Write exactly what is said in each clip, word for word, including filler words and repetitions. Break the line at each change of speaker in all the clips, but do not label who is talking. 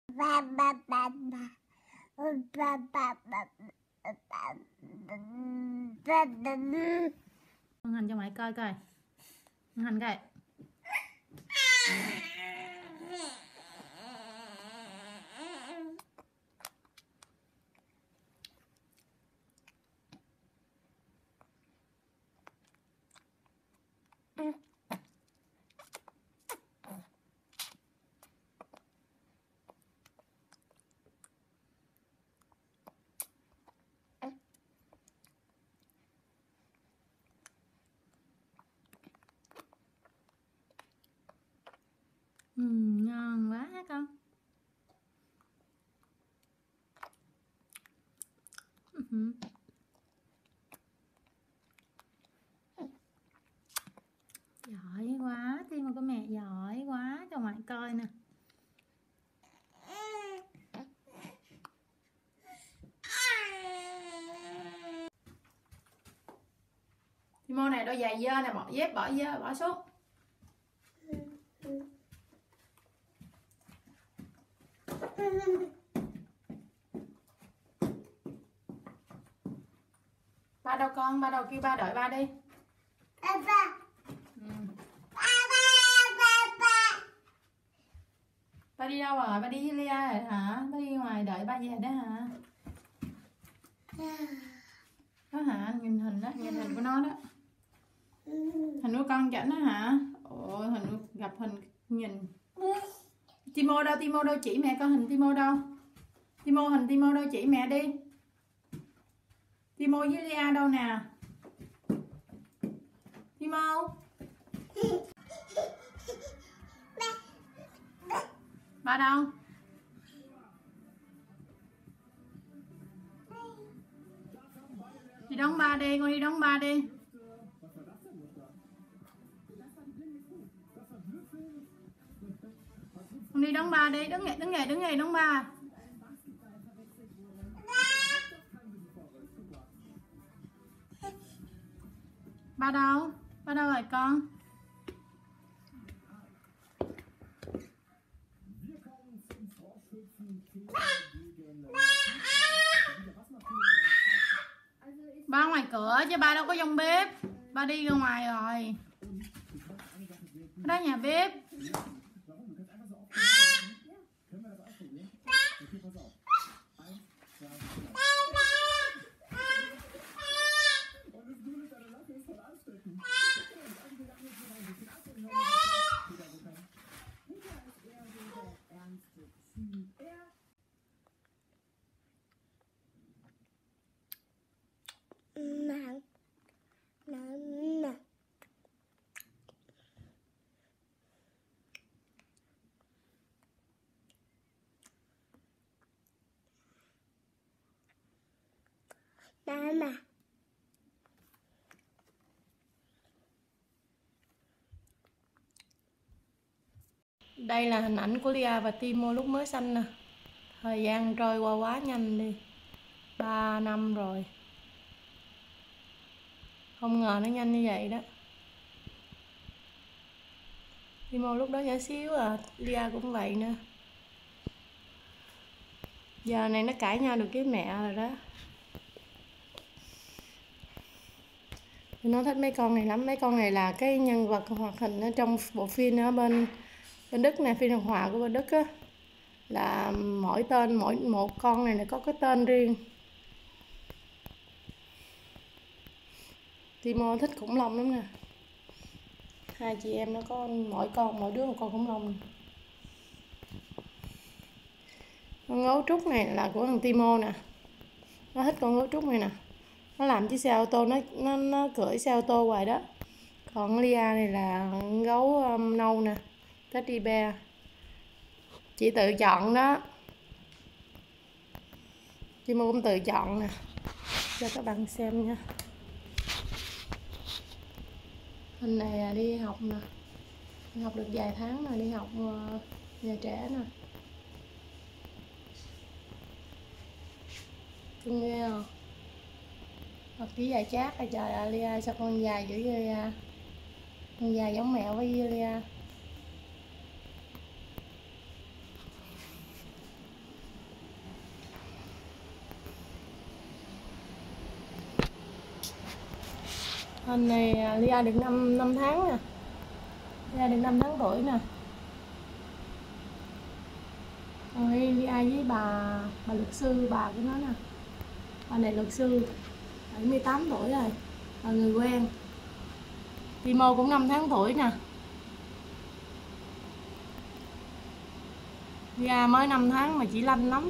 Con hành cho mày coi coi. Con hành coi. Ừ, ngon quá hả con? Ừ. Giỏi quá, Tim một cái mẹ giỏi quá, cho mày coi nè. Timo này đôi giày dơ nè, bỏ dép bỏ dơ bỏ xuống. Ba đâu con, ba đâu, kêu ba đợi ba đi. Ba ba. Ừ. Ba ba ba ba. Ba đi đâu rồi? Ba đi với Lia rồi hả? Ba đi ngoài đợi ba về đó hả? Đó hả? Nhìn hình đó, nhìn hình của nó đó. Hình của con chảnh đó hả? Ồ, hình gặp hình nhìn. Timo đâu? Timo đâu, chỉ mẹ coi hình Timo đâu? Timo, hình Timo đâu, chỉ mẹ đi. Timo với Lia đâu nè? Timo. Ba đâu? Đi đón ba đi, con đi đón ba đi. Con đi đón ba đi, đứng dậy, đứng dậy, đứng dậy đón ba. Ba đâu? Ba đâu rồi con? Ba ngoài cửa chứ ba đâu có trong bếp. Ba đi ra ngoài rồi. Đó nhà bếp.
Mama.
Đây là hình ảnh của Lia và Timo lúc mới sanh nè. Thời gian trôi qua quá nhanh đi. ba năm rồi. Không ngờ nó nhanh như vậy đó. Timo lúc đó nhỏ xíu à, Lia cũng vậy nữa. Giờ này nó cãi nhau được với mẹ rồi đó. Nó thích mấy con này lắm. Mấy con này là cái nhân vật hoạt hình ở trong bộ phim ở bên bên Đức nè, phim hoạt họa của bên Đức á, là mỗi tên, mỗi một con này là có cái tên riêng. Timo thích khủng long lắm nè. Hai chị em nó có mỗi con, mỗi đứa một con khủng long. Con gấu trúc này là của thằng Timo nè. Nó thích con gấu trúc này nè. Nó làm chiếc xe ô tô, nó nó nó cưỡi xe ô tô hoài đó. Còn Lia này là gấu um, nâu nè, teddy bear. Chị tự chọn đó. Timo cũng tự chọn nè, cho các bạn xem nha. Hình này là đi học nè, đi học được vài tháng rồi, đi học uh, nhà trẻ nè. Cưng ghê không? Học chỉ dài chát rồi, trời ơi Lia sao con dài dữ ghê à. Con dài giống mẹo với Lia. Hình này Lia được năm năm tháng nè, Lia được năm tháng tuổi nè. Còn Lia với bà bà luật sư bà của nó nè. Bà này luật sư bảy mươi tám tuổi rồi, là người quen. Timo cũng năm tháng tuổi nè. Lia mới năm tháng mà chỉ lanh lắm.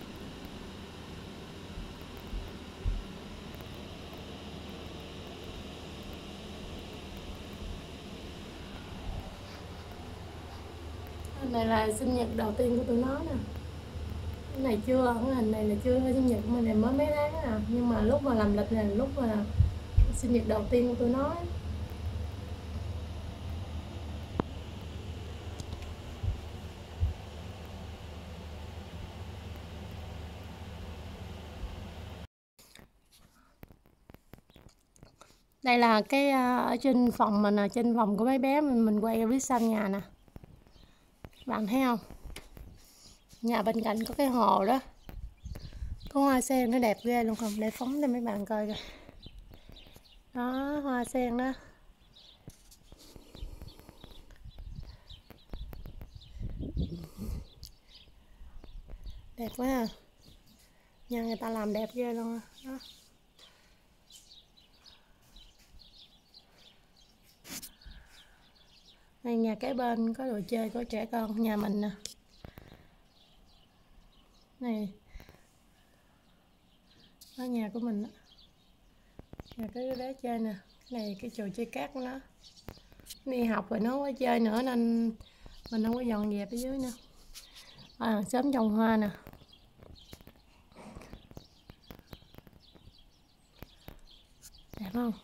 Hình này là sinh nhật đầu tiên của tụi nó nè. Cái này chưa, cái hình này là chưa sinh nhật của mình, này mới mấy tháng à. Nhưng mà lúc mà làm lịch này là lúc mà sinh nhật đầu tiên của tụi nó. Đây là cái ở trên phòng mình, là trên phòng của mấy bé mình mình quay phía sau nhà nè. Bạn thấy không? Nhà bên cạnh có cái hồ đó. Có hoa sen nó đẹp ghê luôn, không để phóng cho mấy bạn coi kìa. Đó, hoa sen đó. Đẹp quá à. Nhà người ta làm đẹp ghê luôn đó. Đây nhà kế bên có đồ chơi của trẻ con nhà mình nè. Này. Đó nhà của mình đó. Nhà cái bé chơi nè. Cái này cái trò chơi cát của nó. Đi học rồi nó không có chơi nữa nên mình không có dọn dẹp ở dưới nữa. À, sớm trồng hoa nè. Đẹp không?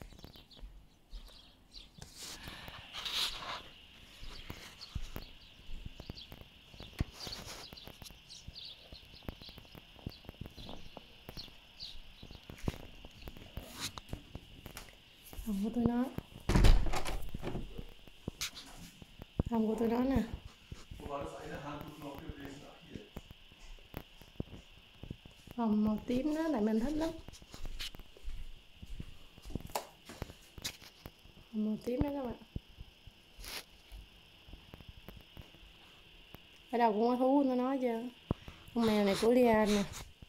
Phòng của tôi nó. Phòng của tôi nó nè. Phòng màu tím đó là mình thích lắm. Phòng màu tím đó các bạn. Ở đâu cũng có thú nó nói chứ. Con mèo này của Lia nè.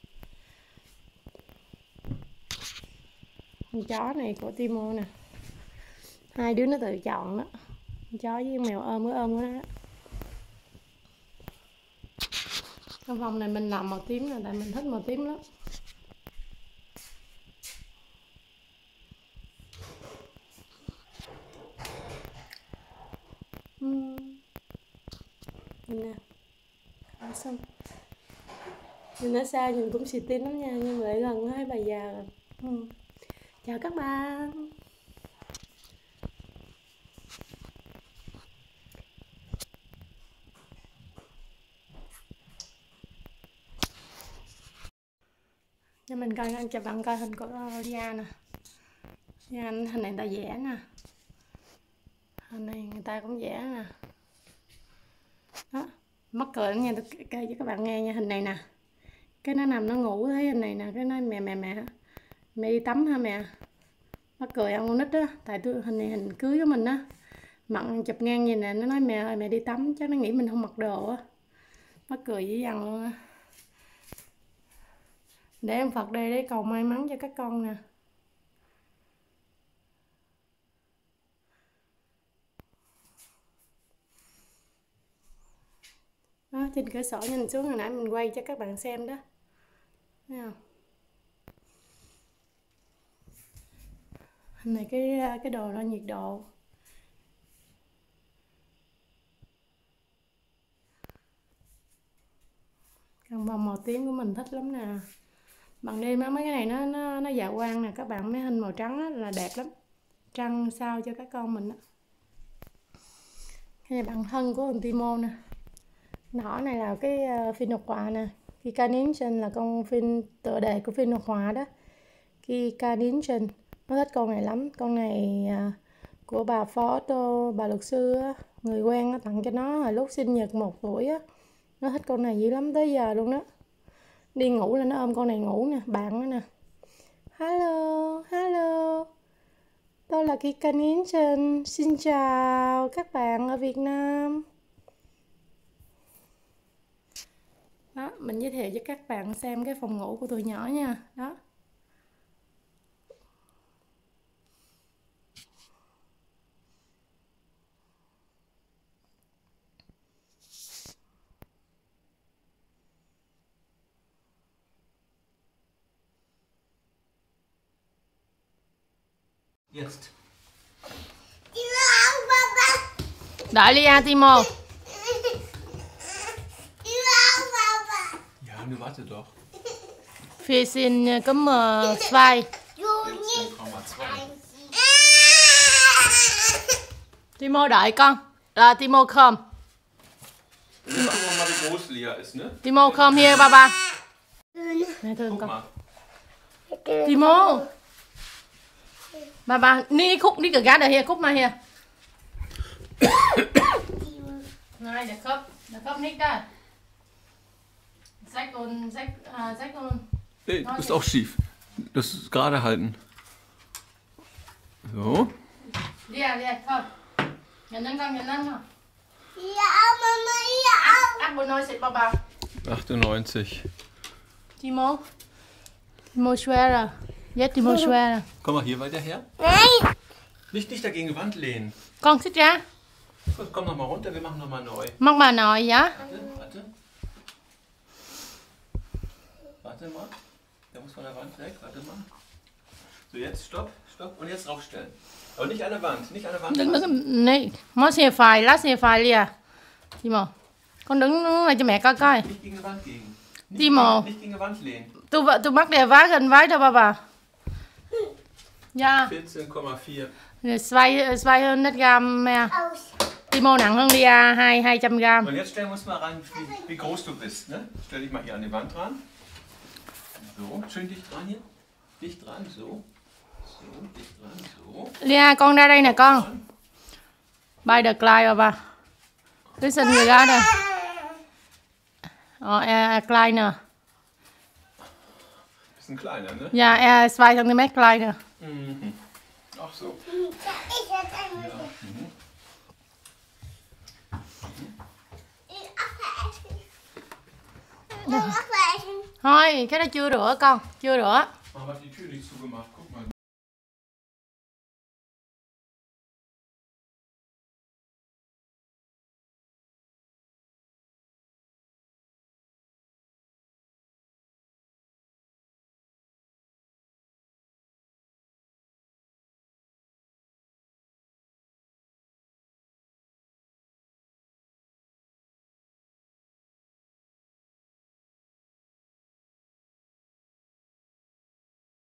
Con chó này của Timo nè. Hai đứa nó tự chọn đó. Con chó với con mèo ôm, cái ôm của nó đó. Trong phòng này mình làm màu tím nè, tại mình thích màu tím lắm. Uhm. Nhìn nè. Ở xong. Nhìn ở xa nhìn cũng xì tin lắm nha, nhưng mà lại gần hai bà già rồi. Uhm. Chào các bạn. Cho mình coi, cho bạn coi hình của Lia nè. Lia, hình này người ta vẽ nè. Hình này người ta cũng vẽ nè. Đó, mắc cười lắm nha, tôi kể cho các bạn nghe nha. Hình này nè, cái nó nằm nó ngủ, thấy hình này nè, cái nói mẹ mẹ mẹ mẹ đi tắm hả mẹ. Mắc cười ông con nít á, tại tôi hình này hình cưới của mình á, mặn chụp ngang gì nè, nó nói mẹ ơi mẹ đi tắm, chắc nó nghĩ mình không mặc đồ á. Mắc cười dữ dằn luôn á. Để em Phật đây để cầu may mắn cho các con nè. Đó, trên cửa sổ nhìn xuống hồi nãy mình quay cho các bạn xem đó. Thấy không? Hình này cái cái đồ đo nhiệt độ. Còn vòng màu tím của mình thích lắm nè. Bằng đêm á, mấy cái này nó nó nó dạ quang nè các bạn, mấy hình màu trắng á, là đẹp lắm. Trăng sao cho các con mình á. Cái này bạn thân của con Timo nè. Nhỏ này là cái uh, phim hoạt họa nè. Kika Ninja là con phim tựa đề của phim hoạt họa đó. Kika Ninja. Nó thích con này lắm. Con này uh, của bà phó tô, bà luật sư á, người quen nó tặng cho nó hồi lúc sinh nhật một tuổi á. Nó thích con này dữ lắm tới giờ luôn đó. Đi ngủ là nó ôm con này ngủ nè, bạn nó nè. Hello, hello. Tôi là Kika Ninja. Xin chào các bạn ở Việt Nam. Đó, mình giới thiệu cho các bạn xem cái phòng ngủ của tụi nhỏ nha. Đó.
Jetzt.
Đợi Lia, Timo.
Ja, nur warte doch.
Wir sind Nummer zwei.
siebzehn Komma zwei.
Timo đợi con. Là Timo come.
Gucken wir mal, wie groß Lea ist, ne?
Timo come here, Baba. Mẹ thương
Guck
con.
mal.
Timo. Baba, ní khúc ní cờ gá đây here, khúc mà here. Nein, der Kopf, der Kopf nicht da. Zeig und zeig, äh, zeig und.
Nee, du bist auch schief. Das ist gerade halten. So.
Lia, Lia, komm. Nhìn lên con, nhìn lên con.
Ja, Mama, ja.
Ach, wo neu sieht Baba.
achtundneunzig.
Timo. Timo schwerer. Jetzt Timo schwerer.
Komm mal hier weiter her.
Nein.
Nicht, nicht dagegen die Wand lehnen.
Con xích ra.
Gut, komm noch mal runter, wir machen noch mal neu.
Mong bà nội vậy?
Warte, warte. Warte mal. Der muss von der Wand weg. Warte mal. So, jetzt stopp, stopp und jetzt draufstellen. Aber nicht an der Wand, nicht an der Wand.
Đừng
lassen.
đứng này, mó xe phài, lá xe phài Lia. Timo. Con đứng lại cho mẹ coi coi.
Nicht gegen die Wand gegen. Nicht,
Timo.
gegen, nicht gegen die Wand lehnen.
Tôi tôi mắc đè vá gần vái đâu bà bà. Ja.
vierzehn Komma vier.
Zwei, zweihundert Gramm mehr.
Aus.
Timo nặng hơn Lia hai hai trăm gram.
Und jetzt stellen wir uns mal ran, wie, wie groß du bist. Ne? Stell dich mal hier an die Wand ran. So, schön dicht dran hier. Dicht dran, so. So, dicht dran, so.
Lia, con ra đây nè con. Bay được lại bà bà. Listen người ra đây. Ờ, er kleiner.
Bisschen kleiner, ne?
Ja, er zwei Zentimeter kleiner.
Mhm. Ach so.
Ich hätte einmal.
Ja. Mhm.
Ich aufessen. Ich aufessen.
Thôi, cái đó chưa rửa con, chưa rửa.
Mama hat die Tür nicht zugemacht.